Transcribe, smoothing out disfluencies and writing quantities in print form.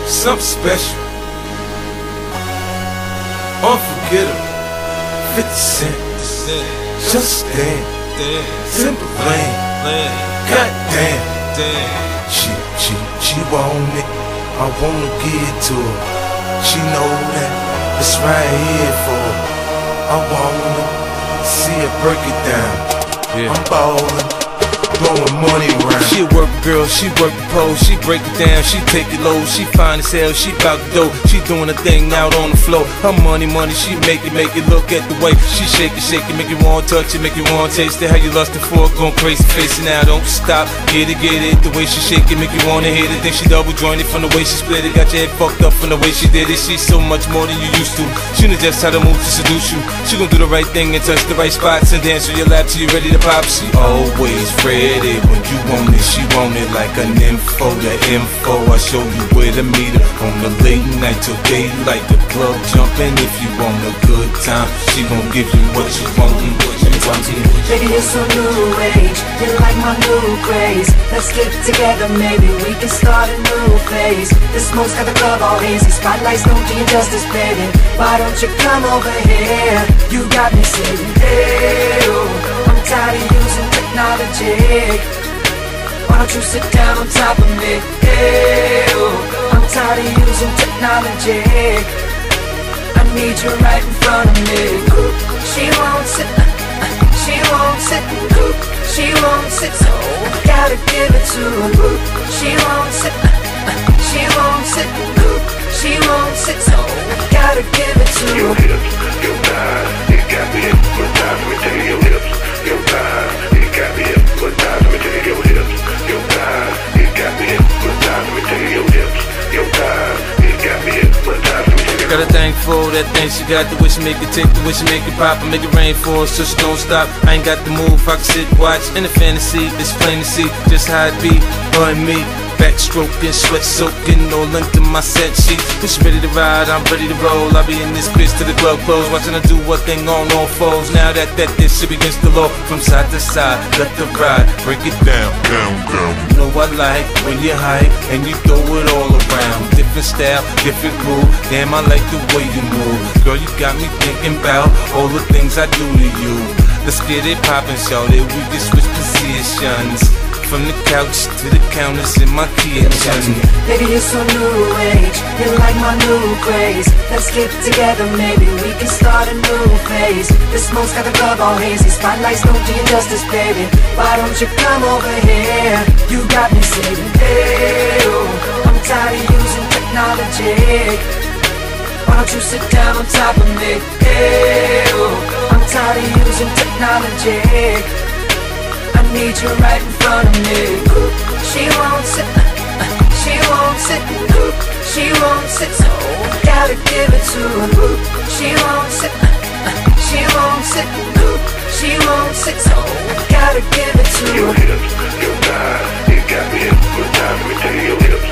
something special, unforgettable. 50 Cent, just stand, Timberland, goddamn. She want it, I wanna give it to her. She know that it's right here for her. I wanna see her break it down. I'm ballin', blowing money around. She a work girl, she work the pole, she break it down, she take it low, she fine as hell, she bout the dough, she doing her thing out on the floor. Her money, she make it look at the way she shake it, make you wanna touch it, make you wanna taste it. How you lustin' for it, going crazy, face it now, don't stop, get it, the way she shake it, make you wanna hit it. Then she double jointed from the way she split it, got your head fucked up from the way she did it. She's so much more than you used to, she knows just how to move to seduce you. She gon' do the right thing and touch the right spots and dance on your lap till you ready to pop. She always ready when you want it, she want it like an info. The info, I show you where to meet her on the late night till daylight. The club jumping if you want a good time. She gon' give you what you want and what you want. Baby, you're so new age, you're like my new craze. Let's get together, maybe we can start a new phase. The smoke's got the club all hazy, spotlights don't do you justice, baby. Why don't you come over here? You got me saying, hey, oh, I'm tired of using technology. Why don't you sit down on top of me? Hey, oh, I'm tired of using technology. I need you right in front of me. She won't sit, she won't sit, she won't sit, so I gotta give it to her. She won't sit, she won't sit, she won't sit, so I gotta give it to her. Your hips, your thighs, it got me hypnotized. Let me tell you, your hips, your thighs, it got me hypnotized. Let me tell you, your hips, your thighs, it got me hypnotized. Let me tell you, your hips, your thighs, it got me hypnotized. Got a thing for that thing she got, the way she make it tick, the way she make it pop, and make it rain for her, so she don't stop. I ain't got the move, I can sit, watch, in the fantasy, it's plain to see just how it be, her and me. Backstroking, sweat soaking, all into my set sheet. When she ready to ride, I'm ready to roll. I be in this bitch till the glove close, watching her do what thing on all foes. Now that this shit begins to low, from side to side, let the ride, break it down, down. You know I like when you hype and you throw it all around. Different style, different groove. Damn, I like the way you move. Girl, you got me thinking about all the things I do to you. Let's get it poppin', shawty. We can switch positions. From the couch to the counters in my kitchen. Baby, you're so new age, you're like my new craze. Let's get together, maybe we can start a new phase. The smoke's got the club all hazy, spotlights don't do you justice, baby. Why don't you come over here? You got me saying, hey, oh, I'm tired of using technology. Why don't you sit down on top of me? Hey, oh, I'm tired of using technology. I need you right in front of me. She won't sit, she won't sit, she won't sit, so I gotta give it to her. She won't sit, she won't sit, she won't sit, so I gotta give it to her. Your hips, your thighs, it got me hypnotized. Let me tell you, your hips,